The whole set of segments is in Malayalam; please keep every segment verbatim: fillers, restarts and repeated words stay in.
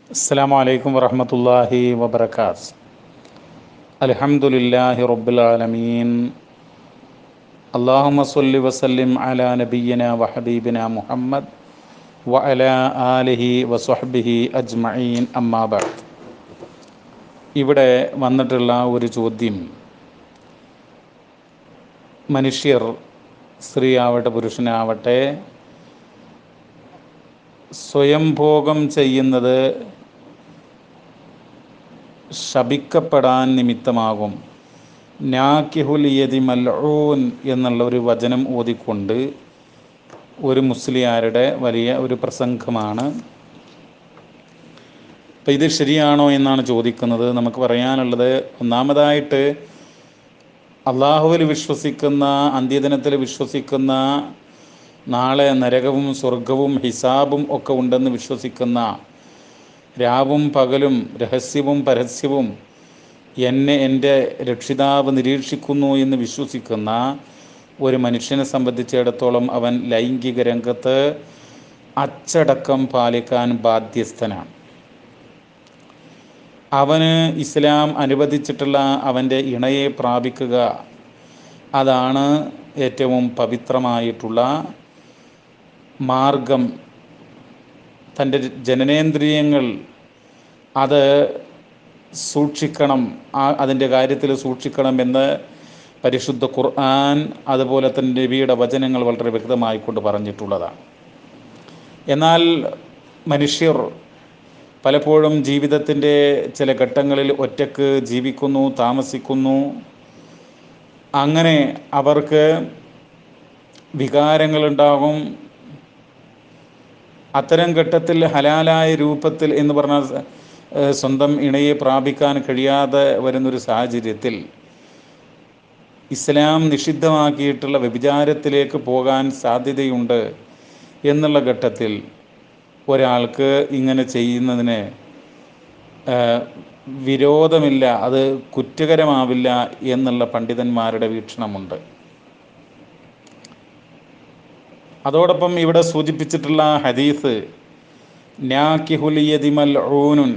അസ്സലാമു അലൈക്കും വറഹ്മത്തുള്ളാഹി വബറകാത്ത്. അൽഹംദുലില്ലാഹി റബ്ബിൽ ആലമീൻ. അല്ലാഹുമ്മ സ്വല്ലി വസല്ലിം അലാ നബിയ്യിന വഹബീബിന മുഹമ്മദ് വഅലാ ആലിഹി വസ്വഹ്ബിഹി അജ്മഈൻ. അമ്മാ ബഅദ്. ഇവിടെ വന്നിട്ടുള്ള ഒരു ചോദ്യം, മനുഷ്യർ സ്ത്രീയാവട്ടെ പുരുഷനാവട്ടെ സ്വയംഭോഗം ചെയ്യുന്നത് ശപിക്കപ്പെടാൻ നിമിത്തമാകും. നാക്കിഹുൽ യദി മൽഊൻ എന്നുള്ള ഒരു വചനം ഓതിക്കൊണ്ട് ഒരു മുസ്ലിയാരുടെ വലിയ ഒരു പ്രസംഗമാണ്. അപ്പം ഇത് ശരിയാണോ എന്നാണ് ചോദിക്കുന്നത്. നമുക്ക് പറയാനുള്ളത്, ഒന്നാമതായിട്ട് അള്ളാഹുവിൽ വിശ്വസിക്കുന്ന, അന്ത്യദിനത്തിൽ വിശ്വസിക്കുന്ന, നാളെ നരകവും സ്വർഗവും ഹിസാബും ഒക്കെ ഉണ്ടെന്ന് വിശ്വസിക്കുന്ന, രാവും പകലും രഹസ്യവും പരസ്യവും എന്നെ എൻ്റെ രക്ഷിതാവ് നിരീക്ഷിക്കുന്നു എന്ന് വിശ്വസിക്കുന്ന ഒരു മനുഷ്യനെ സംബന്ധിച്ചിടത്തോളം അവൻ ലൈംഗിക രംഗത്ത് അച്ചടക്കം പാലിക്കാൻ ബാധ്യസ്ഥനാണ്. അവന് ഇസ്ലാം അനുവദിച്ചിട്ടുള്ള അവൻ്റെ ഇണയെ പ്രാപിക്കുക, അതാണ് ഏറ്റവും പവിത്രമായിട്ടുള്ള മാർഗം. തൻ്റെ ജനനേന്ദ്രിയങ്ങൾ അത് സൂക്ഷിക്കണം, ആ അതിൻ്റെ കാര്യത്തിൽ സൂക്ഷിക്കണമെന്ന് പരിശുദ്ധ ഖുർആൻ അതുപോലെ തന്നെ നബിയുടെ വചനങ്ങൾ വളരെ വ്യക്തമായിക്കൊണ്ട് പറഞ്ഞിട്ടുള്ളതാണ്. എന്നാൽ മനുഷ്യർ പലപ്പോഴും ജീവിതത്തിൻ്റെ ചില ഘട്ടങ്ങളിൽ ഒറ്റക്ക് ജീവിക്കുന്നു, താമസിക്കുന്നു. അങ്ങനെ അവർക്ക് വികാരങ്ങളുണ്ടാകും. അത്തരം ഘട്ടത്തിൽ ഹലാലായ രൂപത്തിൽ എന്ന് പറഞ്ഞാൽ സ്വന്തം ഇണയെ പ്രാപിക്കാൻ കഴിയാതെ വരുന്നൊരു സാഹചര്യത്തിൽ ഇസ്ലാം നിഷിദ്ധമാക്കിയിട്ടുള്ള വ്യഭിചാരത്തിലേക്ക് പോകാൻ സാധ്യതയുണ്ട് എന്നുള്ള ഘട്ടത്തിൽ ഒരാൾക്ക് ഇങ്ങനെ ചെയ്യുന്നതിന് വിരോധമില്ല, അത് കുറ്റകരമാവില്ല എന്നുള്ള പണ്ഡിതന്മാരുടെ വീക്ഷണമുണ്ട്. അതോടൊപ്പം ഇവിടെ സൂചിപ്പിച്ചിട്ടുള്ള ഹദീസ് നാക്കിഹുൽ യദി മൽഊനുൻ,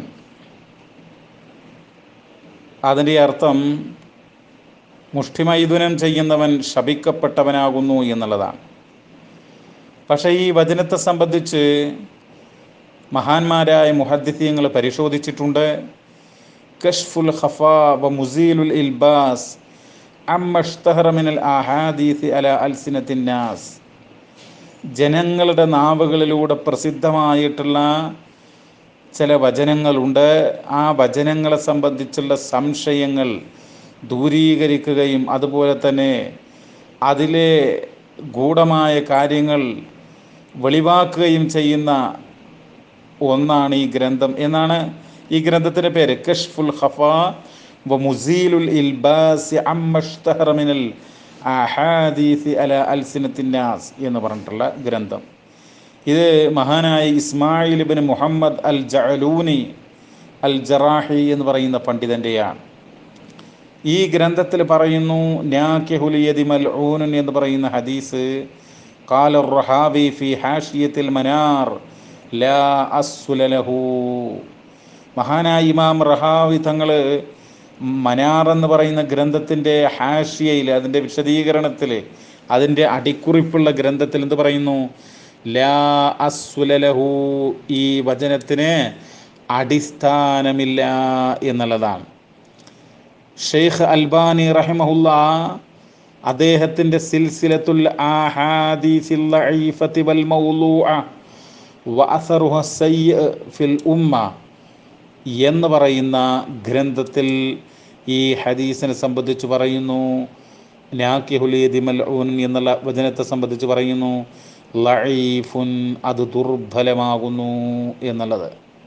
അതിൻ്റെ അർത്ഥം മുഷ്ടിമൈഥുനം ചെയ്യുന്നവൻ ശപിക്കപ്പെട്ടവനാകുന്നു എന്നുള്ളതാണ്. പക്ഷേ ഈ വചനത്തെ സംബന്ധിച്ച് മഹാന്മാരായ മുഹദ്ദിഥീങ്ങൾ പരിശോധിച്ചിട്ടുണ്ട്. കശ്ഫുൽ ഖഫാ വ മുസീലുൽ ഇൽബാസ് അമ്മഷ്തഹറ മിനൽ അഹാദീസ് അലാ അൽസിനത്തിൻ നാസ്. ജനങ്ങളുടെ നാവുകളിലൂടെ പ്രസിദ്ധമായിട്ടുള്ള ചില വചനങ്ങളുണ്ട്. ആ വചനങ്ങളെ സംബന്ധിച്ചുള്ള സംശയങ്ങൾ ദൂരീകരിക്കുകയും അതുപോലെ തന്നെ അതിലെ ഗൂഢമായ കാര്യങ്ങൾ വെളിവാക്കുകയും ചെയ്യുന്ന ഒന്നാണ് ഈ ഗ്രന്ഥം എന്നാണ് ഈ ഗ്രന്ഥത്തിൻ്റെ പേര്. കശ്ഫുൽ ഖഫാ വ മുസീലുൽ ഇൽബാസ് അമ്മഷ്തഹറ മിനൽ അഹാദീസ് അലാ അൽസിനത്തിൻ നാസ് എന്ന് പറഞ്ഞിട്ടുള്ള ഗ്രന്ഥം. ഇത് മഹാനായ ഇസ്മായിൽ ഇബ്നു മുഹമ്മദ് അൽ ജഅലൂനി അൽ ജറാഹി എന്ന് പറയുന്ന പണ്ഡിതൻ്റെയാണ്. ഈ ഗ്രന്ഥത്തിൽ പറയുന്നു, നാക്കിഹുൽ യദി മൽഊനുൻ എന്ന് പറയുന്ന ഹദീസ് ഖാല അർ-റഹാവി ഫി ഹാഷിയത്തിൽ മനാർ ലാ അസ്ല ലഹു. മഹാനായ ഇമാം റഹാവി തങ്ങൾ മനാർ എന്ന് പറയുന്ന ഗ്രന്ഥത്തിൻ്റെ ഹാഷിയയിൽ, അതിൻ്റെ വിശദീകരണത്തിൽ, അതിൻ്റെ അടിക്കുറിപ്പുള്ള ഗ്രന്ഥത്തിൽ എന്ത് പറയുന്നു? ലാ അസ്ല ലഹു, ഈ വചനത്തിന് അടിസ്ഥാനമില്ല എന്നുള്ളതാണ്. ഷെയ്ഖ് അൽബാനി റഹിമഹുല്ലാ അദ്ദേഹത്തിൻ്റെ സിൽസിലത്തുൽ അഹാദീസിൽ ലഈഫത്തി വൽ മൗളൂഅ വ അസറുഹ സയ്യ് ഫിൽ ഉമ്മ എന്ന് പറയുന്ന ഗ്രന്ഥത്തിൽ ഈ ഹദീസിനെ സംബന്ധിച്ച് പറയുന്നു, നാക്കിഹുൽ യദി മൽഊൻ എന്നുള്ള വചനത്തെ സംബന്ധിച്ച് പറയുന്നു ലഈഫുൻ, അത് ദുർബലമാകുന്നു എന്നുള്ളത്.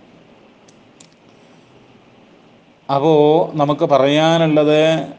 അപ്പോൾ നമുക്ക് പറയാനുള്ളത്,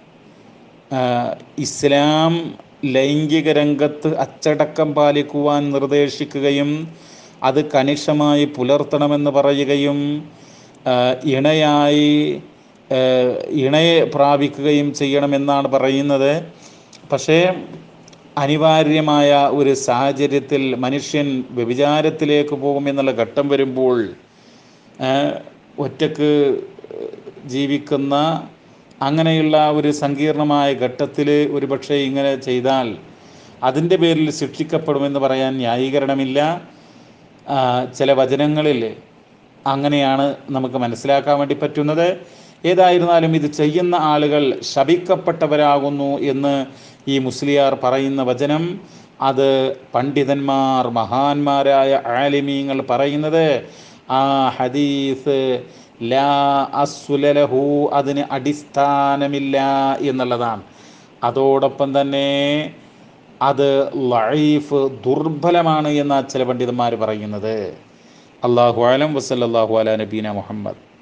ഇസ്ലാം ലൈംഗിക രംഗത്ത് അച്ചടക്കം പാലിക്കുവാൻ നിർദ്ദേശിക്കുകയും അത് കണിശമായി പുലർത്തണമെന്ന് പറയുകയും ഇണയായി ഇണയെ പ്രാപിക്കുകയും ചെയ്യണമെന്നാണ് പറയുന്നത്. പക്ഷേ അനിവാര്യമായ ഒരു സാഹചര്യത്തിൽ മനുഷ്യൻ വ്യഭിചാരത്തിലേക്ക് പോകുമെന്നുള്ള ഘട്ടം വരുമ്പോൾ ഒറ്റക്ക് ജീവിക്കുന്ന അങ്ങനെയുള്ള ഒരു സങ്കീർണമായ ഘട്ടത്തിൽ ഒരു പക്ഷേ ഇങ്ങനെ ചെയ്താൽ അതിൻ്റെ പേരിൽ ശിക്ഷിക്കപ്പെടുമെന്ന് പറയാൻ ന്യായീകരണമില്ല. ചില വചനങ്ങളിൽ അങ്ങനെയാണ് നമുക്ക് മനസ്സിലാക്കാൻ വേണ്ടി പറ്റുന്നത്. ഏതായിരുന്നാലും ഇത് ചെയ്യുന്ന ആളുകൾ ശപിക്കപ്പെട്ടവരാകുന്നു എന്ന് ഈ മുസ്ലിയാർ പറയുന്ന വചനം, അത് പണ്ഡിതന്മാർ മഹാന്മാരായ ആലിമീങ്ങൾ പറയുന്നത് ആ ഹദീസ് ലാ അസ്ലലഹു, അതിന് അടിസ്ഥാനമില്ല എന്നുള്ളതാണ്. അതോടൊപ്പം തന്നെ അത് ലഈഫ്, ദുർബലമാണ് എന്ന ചില പണ്ഡിതന്മാർ പറയുന്നത്. അല്ലാഹു അലം. വസല്ലല്ലാഹു അലാ നബീന മുഹമ്മദ്.